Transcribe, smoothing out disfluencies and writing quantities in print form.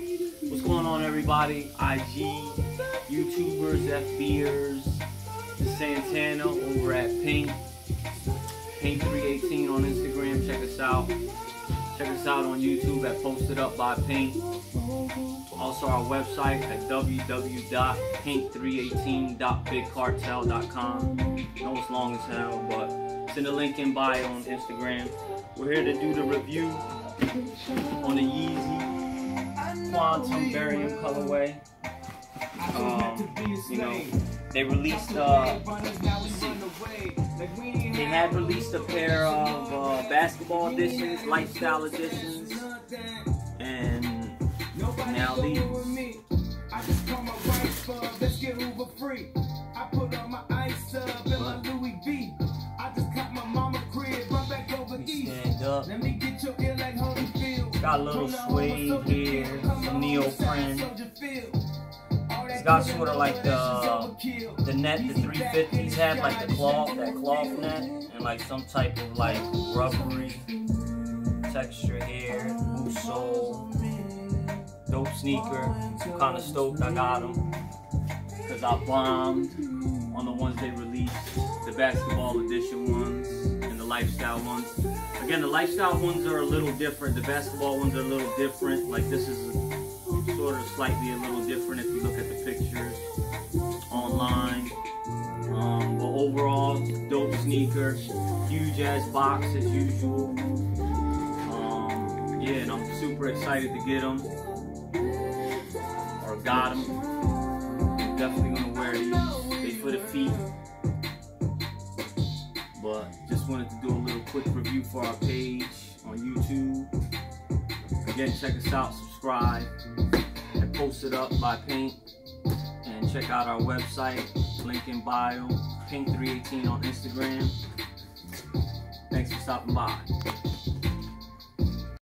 What's going on, everybody? IG, YouTubers, FBers, Santana over at Pink 318 on Instagram. Check us out. Check us out on YouTube at Posted Up by Pink. Also our website at www.pink318.bigcartel.com. I know it's long as hell, but it's in the link in bio on Instagram. We're here to do the review on the Yeezy Quantum Barium colorway. You know, they released they had released a pair of basketball editions, lifestyle editions, and now these. Stand up. It's got a little suede here, some neoprene. It's got sort of like the net the 350s had, like that cloth net, and like some type of like rubbery texture here. Blue sole, dope sneaker. I'm kind of stoked I got them because I bombed on the ones they released, the basketball edition ones and the lifestyle ones. Again, the lifestyle ones are a little different. The basketball ones are a little different. Like this is sort of slightly a little different if you look at the pictures online. But overall, dope sneaker, huge ass box as usual. Yeah, and I'm super excited to get them, or got them. Definitely gonna wear these. They for the feet. But just wanted to do a little quick review for our page on YouTube. Again, check us out, subscribe, and Posted Up by Pink. And check out our website, link in bio, Pink318 on Instagram. Thanks for stopping by.